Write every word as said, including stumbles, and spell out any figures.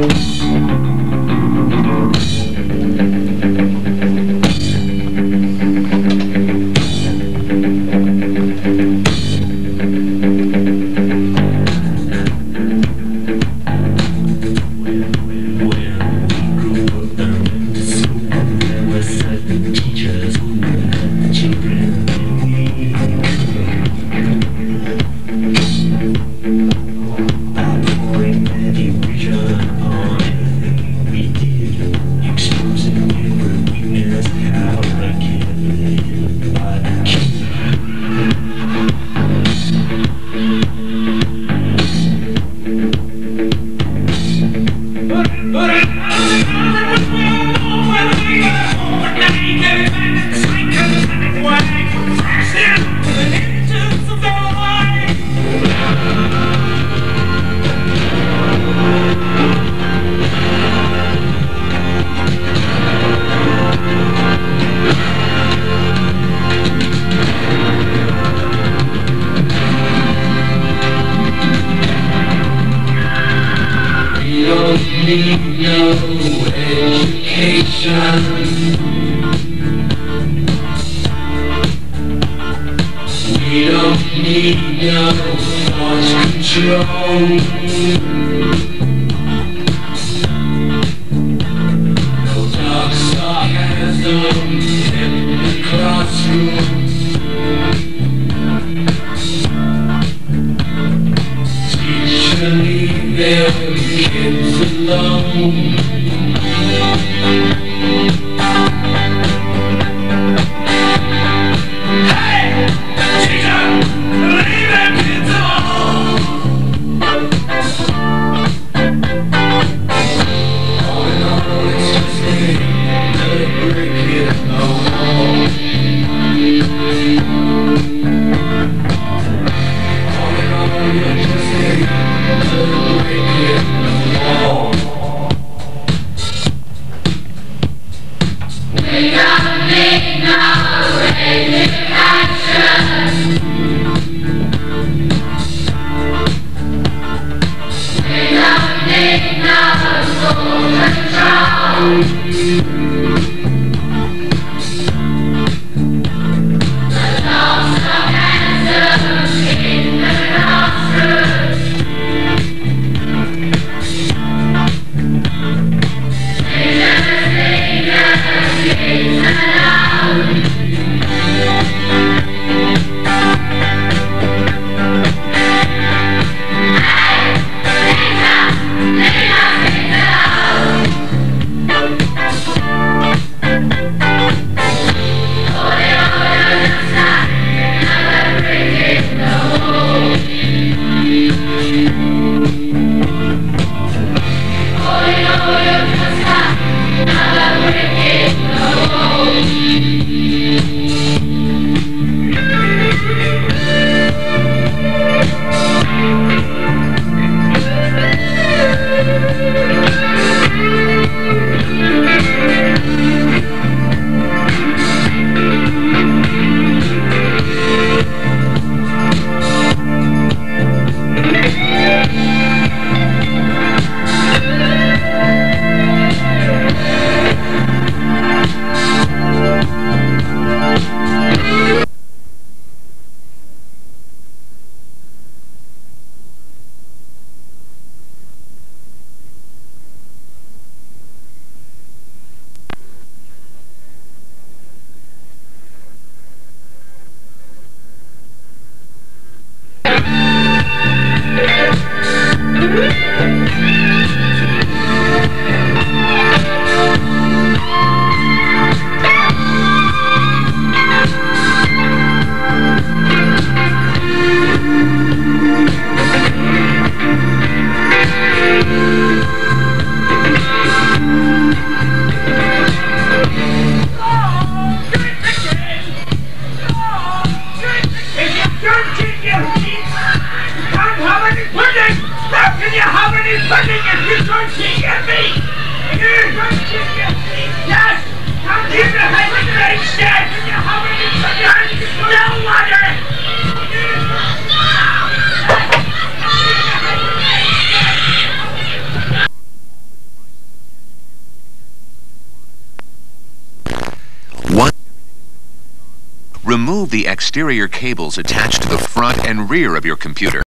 need no education. We don't need no thought control. No dark sarcasm in the classroom. Teacher, leave them kids alone. Hey! Teacher, leave them kids alone. All in all, it's just another brick in the wall. All in all, you're just another brick in the wall. We don't need no education. We don't need no school control. The loss of answers in the classroom. Teachers, leaders, kids alone. Remove the exterior cables attached to the front and rear of your computer.